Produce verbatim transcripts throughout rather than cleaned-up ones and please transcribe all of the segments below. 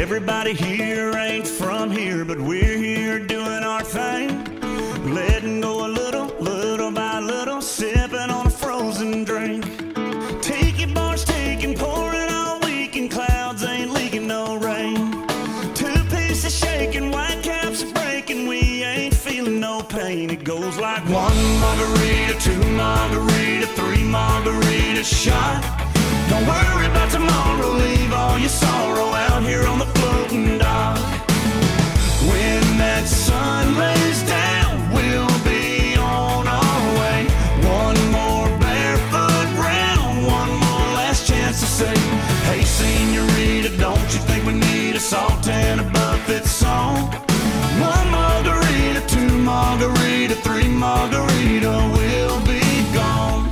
Everybody here ain't from here, but we're here doing our thing. Letting go a little, little by little, sipping on a frozen drink. Tiki bars taking, pouring all weekend, clouds ain't leaking no rain. Two pieces shaking, white caps are breaking, we ain't feeling no pain. It goes like one margarita, two margarita, three margarita shot. Don't worry about tomorrow, leave all your sorrow out here on the floating dock. When that sun lays down, we'll be on our way. One more barefoot round, one more last chance to say, hey senorita, don't you think we need a salt and a buffet song? One margarita, two margarita, three margarita, we'll be gone.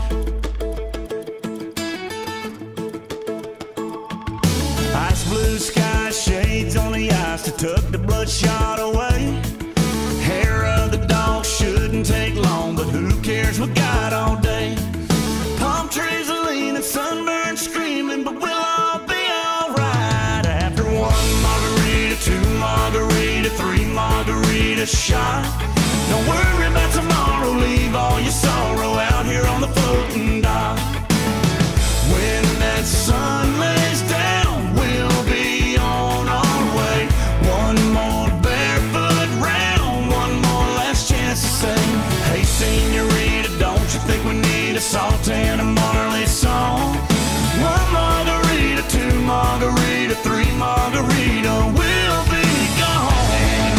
Ice blue sky, shades on the ice to tuck the bloodshot away. Hair of the dog shouldn't take long, but who cares, we got all day. Palm trees are leaning, sunburned screaming, but we'll all be alright. After one margarita, two margarita, three margarita shot. Don't worry about tomorrow, leave all your sorrow out here on the floating dock. When that sun lays down, we'll be on our way. One more barefoot round, one more last chance to say, hey senorita, don't you think we need a salt and a Marley song? One margarita, two margarita, three margarita, we'll be gone.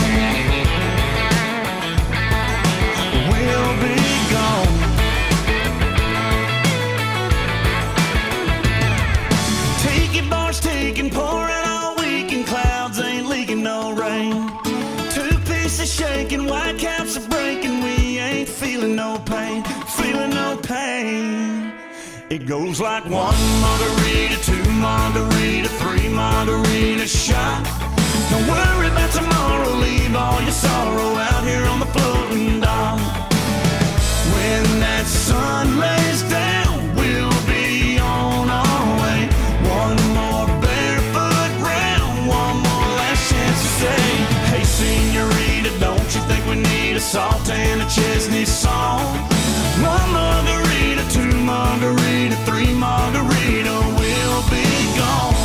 We'll be gone. Tiki bars taking, pouring all weekend, clouds ain't leaking no rain. Two pieces shaking, white caps are breaking, we ain't feeling no pain, feeling no pain. It goes like one margarita, two margarita, three margarita shot. Don't worry about tomorrow, leave all your sorrow out here on the floating dock. When that sun lays down, we'll be on our way. One more barefoot round, one more last chance to say, hey senorita, don't you think we need a salt and a Chesney song? One margarita, two margarita, three margarita, we'll be gone.